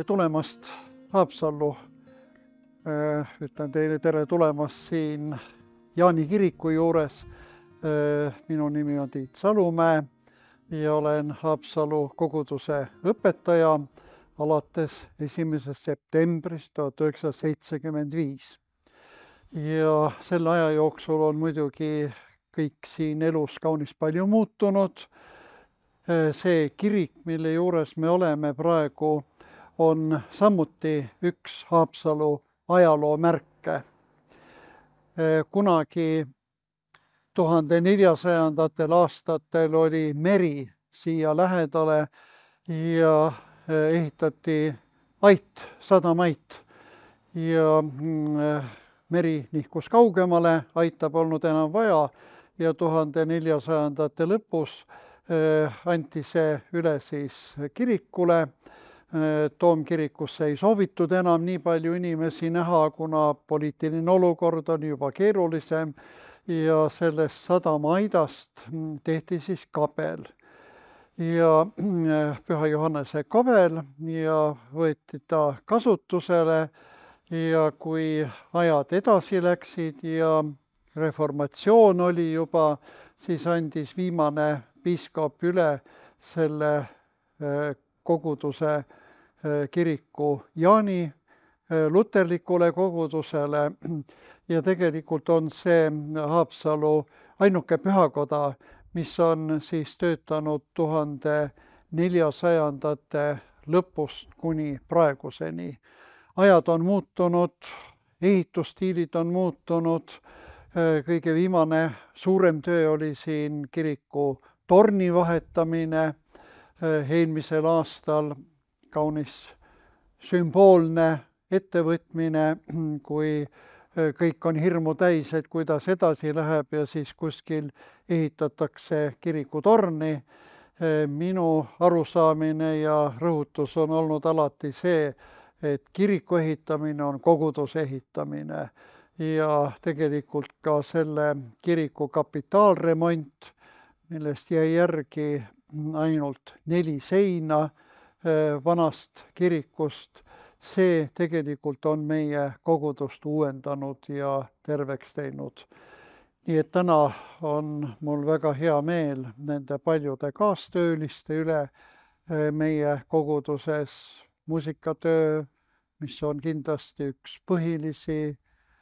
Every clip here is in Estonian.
Tere tulemast Haapsallu. Ütlen teile tere tulemast siin Jaani kiriku juures. Minu nimi on Tiit Salumäe ja olen Haapsalu koguduse õpetaja alates 1. septembrist 1975. Ja selle aja jooksul on muidugi kõik siin elus kaunis palju muutunud. See kirik, mille juures me oleme praegu, on samuti üks Haapsalu ajaloo märke. Kunagi 1400. aastatel oli meri siia lähedale ja ehitati sadamait ja meri nihkus kaugemale, aita polnud enam vaja ja 1400. lõpus anti see üle siis kirikule. Toomkirikusse ei soovitud enam nii palju inimesi näha, kuna poliitiline olukord on juba keerulisem ja sellest sadamaaidast tehti siis kabel. Ja Püha Johannese kabel ja võeti ta kasutusele ja kui ajad edasi läksid ja reformatsioon oli juba, siis andis viimane piiskop üle selle koguduse kiriku Jaani luterlikule kogudusele ja tegelikult on see Haapsalu ainuke pühakoda, mis on siis töötanud 1400. lõpust kuni praeguseni. Ajad on muutunud, ehitusstiilid on muutunud, kõige viimane suurem töö oli siin kiriku torni vahetamine eelmisel aastal, kaunis sümboolne ettevõtmine, kui kõik on hirmu täis, et kuidas edasi läheb ja siis kuskil ehitatakse kirikutorni. Minu arusaamine ja rõhutus on olnud alati see, et kiriku ehitamine on koguduse ehitamine ja tegelikult ka selle kiriku kapitaalremont, millest jäi järgi ainult 4 seina vanast kirikust, see tegelikult on meie kogudust uuendanud ja terveks teinud. Nii et täna on mul väga hea meel nende paljude kaastööliste üle meie koguduses. Muusikatöö, mis on kindlasti üks põhilisi,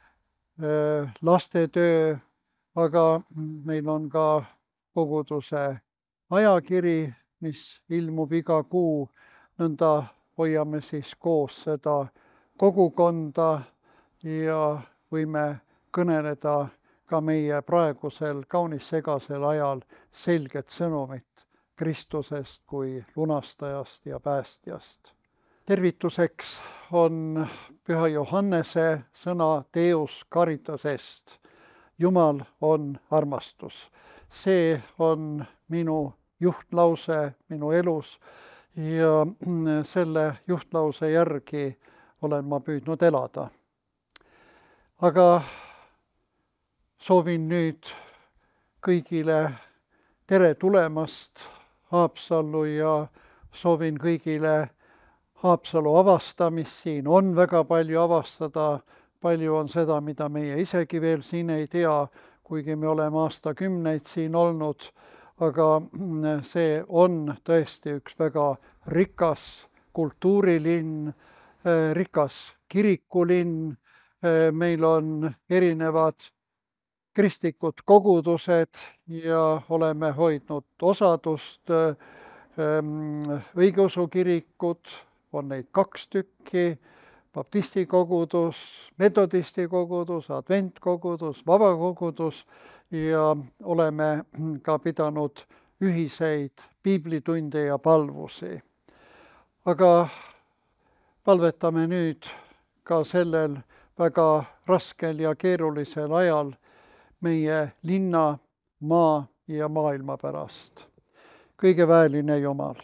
lastetöö, aga meil on ka koguduse ajakiri, mis ilmub iga kuu, nõnda hoiame siis koos seda kogukonda ja võime kõneleda ka meie praegusel kaunis segasel ajal selget sõnumit Kristusest kui lunastajast ja päästjast. Tervituseks on Püha Johannese sõna Deus caritas est. Jumal on armastus. See on minu juhtlause minu elus ja selle juhtlause järgi olen ma püüdnud elada. Aga soovin nüüd kõigile tere tulemast Haapsallu ja soovin kõigile Haapsalu avastamist. Siin on väga palju avastada, palju on seda, mida meie isegi veel siin ei tea, kuigi me oleme aastakümneid siin olnud, aga see on tõesti üks väga rikas kultuurilinn, rikas kirikulinn. Meil on erinevad kristlikud kogudused ja oleme hoidnud osadust. Õigeusu kirikud, on neid 2 tükki, baptisti kogudus, metodisti kogudus, adventkogudus, vabakogudus ja oleme ka pidanud ühiseid piiblitunde ja palvusi. Aga palvetame nüüd ka sellel väga raskel ja keerulisel ajal meie linna, maa ja maailma pärast. Kõige väeline Jumal,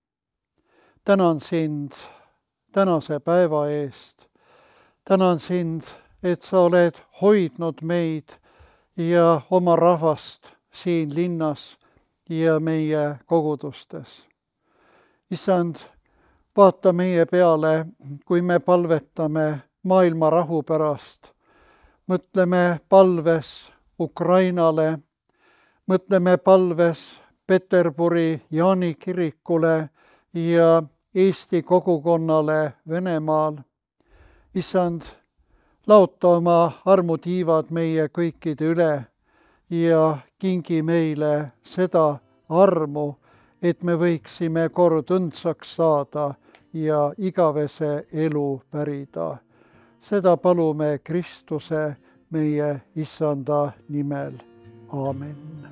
tänan sind tänase päeva eest. Tänan sind, et sa oled hoidnud meid ja oma rahvast siin linnas ja meie kogudustes. Issand, vaata meie peale, kui me palvetame maailma rahu pärast. Mõtleme palves Ukrainale, mõtleme palves Peterburi Jaani kirikule ja Eesti kogukonnale Venemaal. Issand, laota oma armutiivad meie kõikide üle ja kingi meile seda armu, et me võiksime kord õndsaks saada ja igavese elu pärida. Seda palume Kristuse meie Issanda nimel. Aamen.